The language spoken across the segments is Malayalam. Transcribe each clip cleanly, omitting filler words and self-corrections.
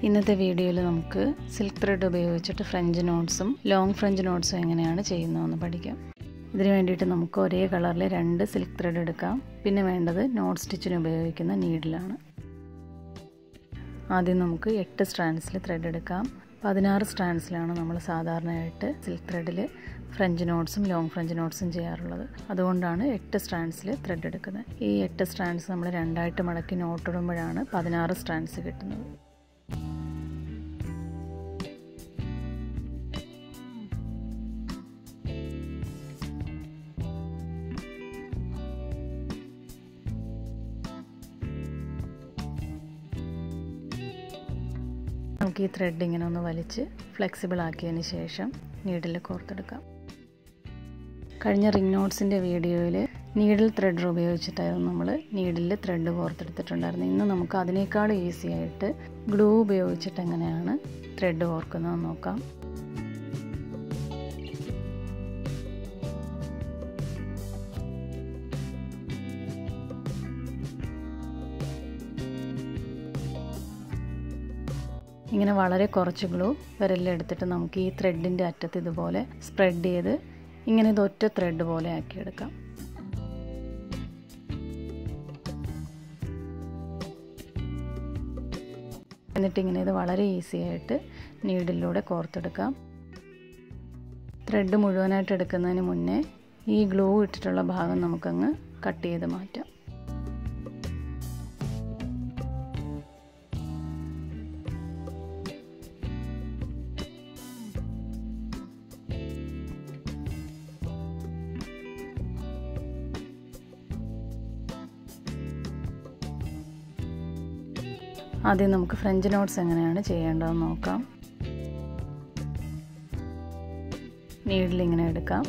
ഇന്നത്തെ വീഡിയോയിൽ നമുക്ക് സിൽക്ക് ത്രെഡ് ഉപയോഗിച്ചിട്ട് ഫ്രഞ്ച് നോട്ട്സും ലോങ് ഫ്രഞ്ച് നോട്ട്സും എങ്ങനെയാണ് ചെയ്യുന്നതെന്ന് പഠിക്കാം. ഇതിനു വേണ്ടിയിട്ട് നമുക്ക് ഒരേ കളറിൽ 2 സിൽക്ക് ത്രെഡ് എടുക്കാം. പിന്നെ വേണ്ടത് നോട്ട് സ്റ്റിച്ചിന് ഉപയോഗിക്കുന്ന നീഡിലാണ്. ആദ്യം നമുക്ക് 8 സ്ട്രാൻഡ്സിൽ ത്രെഡ് എടുക്കാം. 16 സ്ട്രാൻഡ്സിലാണ് നമ്മൾ സാധാരണയായിട്ട് സിൽക്ക് ത്രെഡിൽ ഫ്രഞ്ച് നോട്ട്സും ലോങ് ഫ്രഞ്ച് നോട്ട്സും ചെയ്യാറുള്ളത്. അതുകൊണ്ടാണ് 8 സ്ട്രാൻഡ്സിൽ ത്രെഡ് എടുക്കുന്നത്. ഈ 8 സ്ട്രാൻഡ്സ് നമ്മൾ 2ആയിട്ട് മടക്കി നോട്ട് ഇടുമ്പോഴാണ് 16 സ്ട്രാൻഡ്സ് കിട്ടുന്നത്. നമുക്ക് ഈ ത്രെഡ് ഇങ്ങനെ ഒന്ന് വലിച്ച് ഫ്ലെക്സിബിൾ ആക്കിയതിന് ശേഷം നീഡിൽ കോർത്തെടുക്കാം. കഴിഞ്ഞ റിംഗ് നോട്ട്സിൻ്റെ വീഡിയോയിൽ നീഡിൽ ത്രെഡർ ഉപയോഗിച്ചിട്ടായിരുന്നു നമ്മൾ നീഡിൽ ത്രെഡ് കോർത്തെടുത്തിട്ടുണ്ടായിരുന്നത്. ഇന്ന് നമുക്ക് അതിനേക്കാൾ ഈസി ആയിട്ട് ഗ്ലൂ ഉപയോഗിച്ചിട്ട് എങ്ങനെയാണ് ത്രെഡ് കോർക്കുന്നതെന്ന് നോക്കാം. ഇങ്ങനെ വളരെ കുറച്ച് ഗ്ലൂ വിരലിലെടുത്തിട്ട് നമുക്ക് ഈ ത്രെഡിൻ്റെ അറ്റത്ത് ഇതുപോലെ സ്പ്രെഡ് ചെയ്ത് ഇങ്ങനെ ഇതൊറ്റ ത്രെഡ് പോലെ ആക്കിയെടുക്കാം. എന്നിട്ട് ഇങ്ങനെ ഇത് വളരെ ഈസി ആയിട്ട് നീഡിലൂടെ കോർത്തെടുക്കാം. ത്രെഡ് മുഴുവനായിട്ട് എടുക്കുന്നതിന് മുന്നേ ഈ ഗ്ലൂ ഇട്ടിട്ടുള്ള ഭാഗം നമുക്കങ്ങ് കട്ട് ചെയ്ത് മാറ്റാം. ആദ്യം നമുക്ക് ഫ്രഞ്ച് നോട്ട്സ് എങ്ങനെയാണ് ചെയ്യേണ്ടതെന്ന് നോക്കാം. നീഡിൽ ഇങ്ങനെ എടുക്കാം.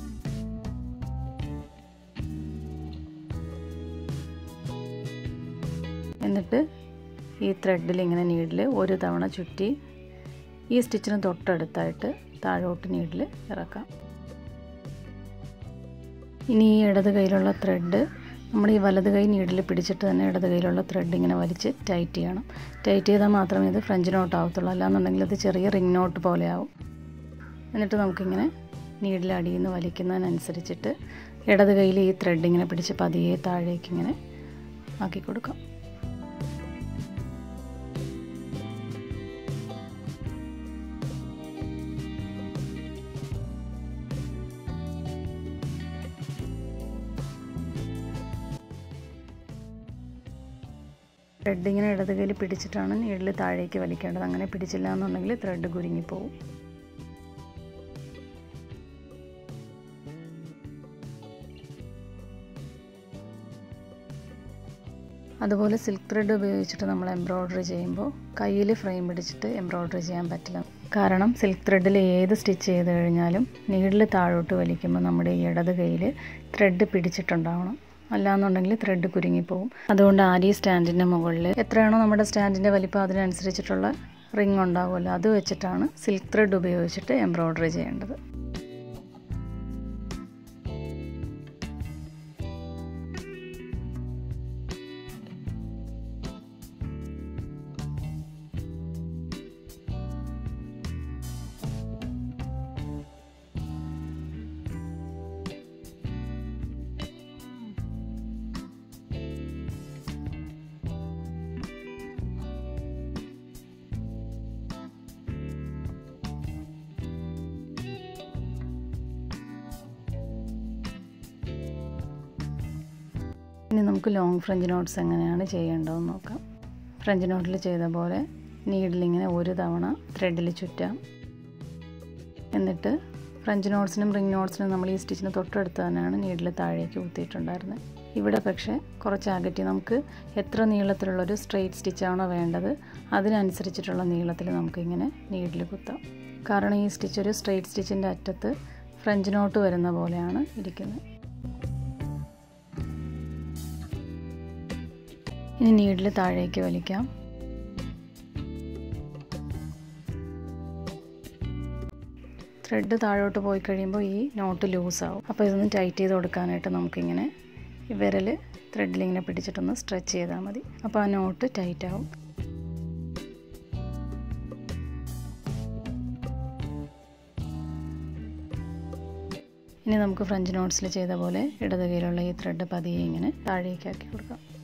എന്നിട്ട് ഈ ത്രെഡിൽ ഇങ്ങനെ നീഡിൽ ഒരു തവണ ചുറ്റി ഈ സ്റ്റിച്ചിന് തൊട്ടടുത്തായിട്ട് താഴോട്ട് നീഡിൽ ഇറക്കാം. ഇനി ഈ ഇടത് കൈയിലുള്ള ത്രെഡ് നമ്മൾ ഈ വലത് കൈ നീഡിൽ പിടിച്ചിട്ട് തന്നെ ഇടത് കൈയിലുള്ള ത്രെഡ് ഇങ്ങനെ വലിച്ച് ടൈറ്റ് ചെയ്യണം. ടൈറ്റ് ചെയ്താൽ മാത്രമേ ഇത് ഫ്രഞ്ച് നോട്ട് ആവത്തുള്ളൂ. അല്ലാന്നുണ്ടെങ്കിൽ അത് ചെറിയ റിംഗ് നോട്ട് പോലെ ആവും. എന്നിട്ട് നമുക്കിങ്ങനെ നീഡിൽ അടിയിൽ നിന്ന് വലിക്കുന്നതിനനുസരിച്ചിട്ട് ഇടത് കൈയിൽ ഈ ത്രെഡ് ഇങ്ങനെ പിടിച്ച് പതിയെ താഴേക്ക് ഇങ്ങനെ ആക്കി കൊടുക്കാം. ത്രെഡ് ഇങ്ങനെ ഇടത് കൈയിൽ പിടിച്ചിട്ടാണ് നീഡിൽ താഴേക്ക് വലിക്കേണ്ടത്. അങ്ങനെ പിടിച്ചില്ല എന്നുണ്ടെങ്കിൽ ത്രെഡ് കുരുങ്ങിപ്പോവും. അതുപോലെ സിൽക്ക് ത്രെഡ് ഉപയോഗിച്ചിട്ട് നമ്മൾ എംബ്രോയ്ഡറി ചെയ്യുമ്പോൾ കയ്യിൽ ഫ്രെയിം പിടിച്ചിട്ട് എംബ്രോയ്ഡറി ചെയ്യാൻ പറ്റില്ല. കാരണം സിൽക്ക് ത്രെഡിൽ ഏത് സ്റ്റിച്ച് ചെയ്ത് കഴിഞ്ഞാലും നീഡിൽ താഴോട്ട് വലിക്കുമ്പോൾ നമ്മുടെ ഈ ഇടത് കൈയിൽ ത്രെഡ് പിടിച്ചിട്ടുണ്ടാവണം. അല്ലാന്നുണ്ടെങ്കിൽ ത്രെഡ് കുരുങ്ങിപ്പോവും. അതുകൊണ്ട് ആരി സ്റ്റാൻഡിൻ്റെ മുകളിൽ എത്രയാണോ നമ്മുടെ സ്റ്റാൻഡിൻ്റെ വലിപ്പം അതിനനുസരിച്ചിട്ടുള്ള റിംഗ് ഉണ്ടാവുമല്ലോ, അത് വെച്ചിട്ടാണ് സിൽക്ക് ത്രെഡ് ഉപയോഗിച്ചിട്ട് എംബ്രോയ്ഡറി ചെയ്യേണ്ടത്. ഇനി നമുക്ക് ലോങ് ഫ്രഞ്ച് നോട്ട്സ് എങ്ങനെയാണ് ചെയ്യേണ്ടതെന്ന് നോക്കാം. ഫ്രഞ്ച് നോട്ടിൽ ചെയ്ത പോലെ നീഡിലിങ്ങനെ ഒരു തവണ ത്രെഡിൽ ചുറ്റാം. എന്നിട്ട് ഫ്രഞ്ച് നോട്ട്സിനും റിംഗ് നോട്ട്സിനും നമ്മൾ ഈ സ്റ്റിച്ചിന് തൊട്ടടുത്ത് തന്നെയാണ് നീഡിൽ താഴേക്ക് കുത്തിയിട്ടുണ്ടായിരുന്നത്. ഇവിടെ പക്ഷേ കുറച്ച് അകറ്റി നമുക്ക് എത്ര നീളത്തിലുള്ളൊരു സ്ട്രെയിറ്റ് സ്റ്റിച്ചാണോ വേണ്ടത് അതിനനുസരിച്ചിട്ടുള്ള നീളത്തിൽ നമുക്കിങ്ങനെ നീഡിൽ കുത്താം. കാരണം ഈ സ്റ്റിച്ച് ഒരു സ്ട്രെയിറ്റ് സ്റ്റിച്ചിൻ്റെ അറ്റത്ത് ഫ്രഞ്ച് നോട്ട് വരുന്ന പോലെയാണ് ഇരിക്കുന്നത്. ഇനി നീഡിൽ താഴേക്ക് വലിക്കാം. ത്രെഡ് താഴോട്ട് പോയി കഴിയുമ്പോൾ ഈ നോട്ട് ലൂസാവും. അപ്പോൾ ഇതൊന്ന് ടൈറ്റ് ചെയ്ത് കൊടുക്കാനായിട്ട് നമുക്കിങ്ങനെ വിരൽ ത്രെഡിലിങ്ങനെ പിടിച്ചിട്ടൊന്ന് സ്ട്രെച്ച് ചെയ്താൽ മതി. അപ്പോൾ ആ നോട്ട് ടൈറ്റ് ആവും. ഇനി നമുക്ക് ഫ്രഞ്ച് നോട്ട്സിൽ ചെയ്ത പോലെ ഇടത് കൈയിലുള്ള ഈ ത്രെഡ് പതിയെ ഇങ്ങനെ താഴേക്കാക്കി കൊടുക്കാം.